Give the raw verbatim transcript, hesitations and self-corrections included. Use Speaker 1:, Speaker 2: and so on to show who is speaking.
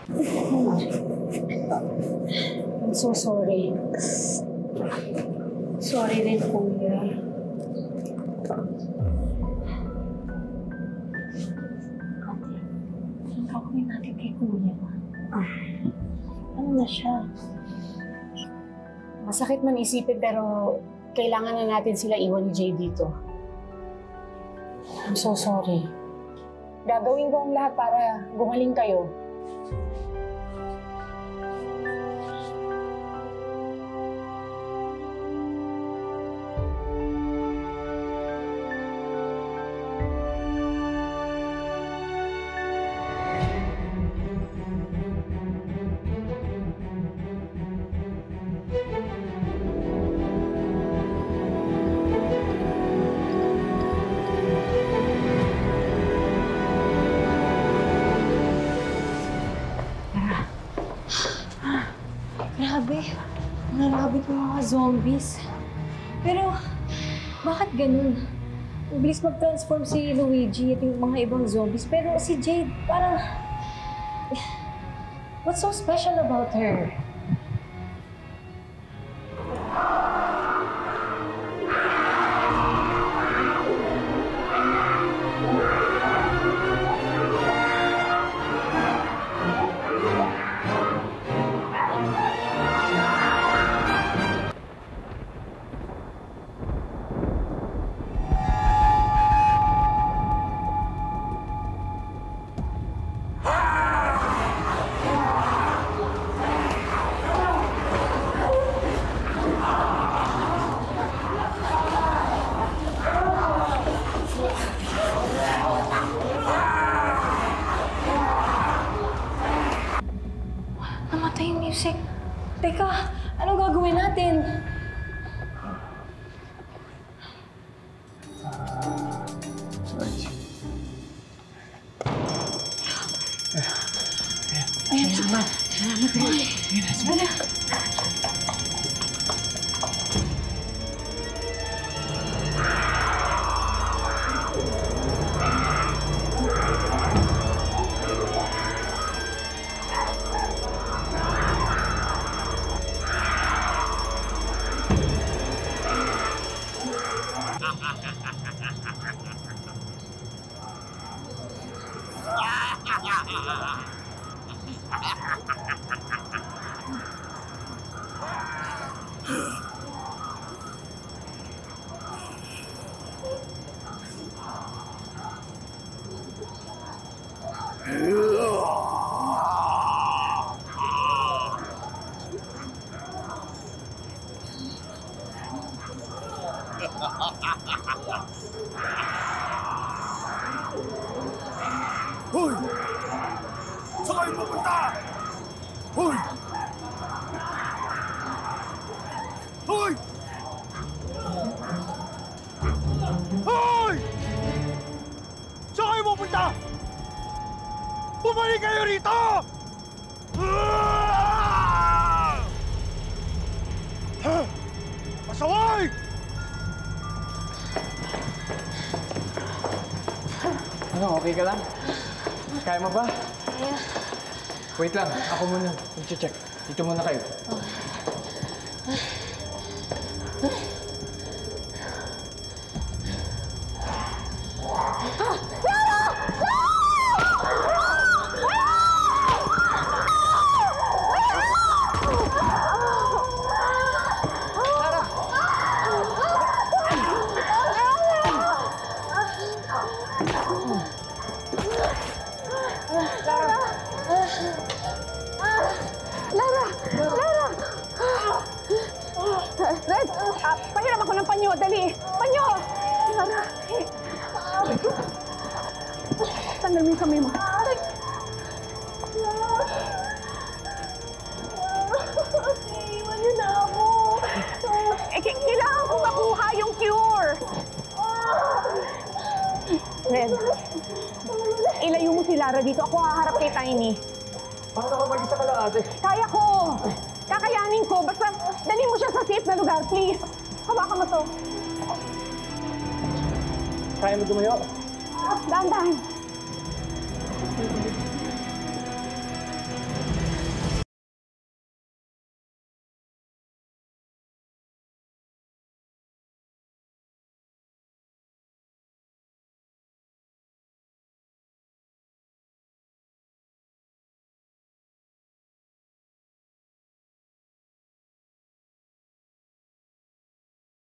Speaker 1: I'm so sorry. Sorry rin, Kuya. Ate, ang gagawin natin kay Kuya? Ah, ano na siya? Masakit man isipin pero kailangan na natin sila iwan ni Jay dito. I'm so sorry. Gagawin ko ang lahat para gumaling kayo.
Speaker 2: Grabe, narabit ng mga zombies. Pero, bakit ganun? Mabilis mag-transform si Luigi at yung mga ibang zombies. Pero si Jade, parang... What's so special about her? Teka, anong gagawin natin?
Speaker 3: Sorry.
Speaker 2: Ayan, salamat. Salamat.
Speaker 3: Ayan, salamat.
Speaker 4: Hoy! Saan kayo pupunta? Hoy! Hoy! Hoy! Saan kayo pupunta? Bumalik kayo rito! Pasaway!
Speaker 3: Ano, okay ka lang? Kaya mo ba?
Speaker 2: Kaya.
Speaker 3: Wait lang, ako muna. Mag-check. Dito muna kayo.
Speaker 2: Oh. Ah! Lara!
Speaker 5: Red, uh, pahiram ako ng panyo. Dali. Panyo! Lara. Tanggal mo yung kamay mo.
Speaker 6: Okay, iwan niyo na ako.
Speaker 5: Eh, kailangan ko makuha yung cure. Red, ilayo mo si Lara dito. Ako haharap kay Tiny.
Speaker 3: Paano ka mag-isa ka lang, ate?
Speaker 5: Kaya ko. Kakayanin ko. Basta dali mo siya sa safe na lugar, please. Hawakan mo to.
Speaker 3: Kaya mo gumayo?
Speaker 5: Dahan-dahan.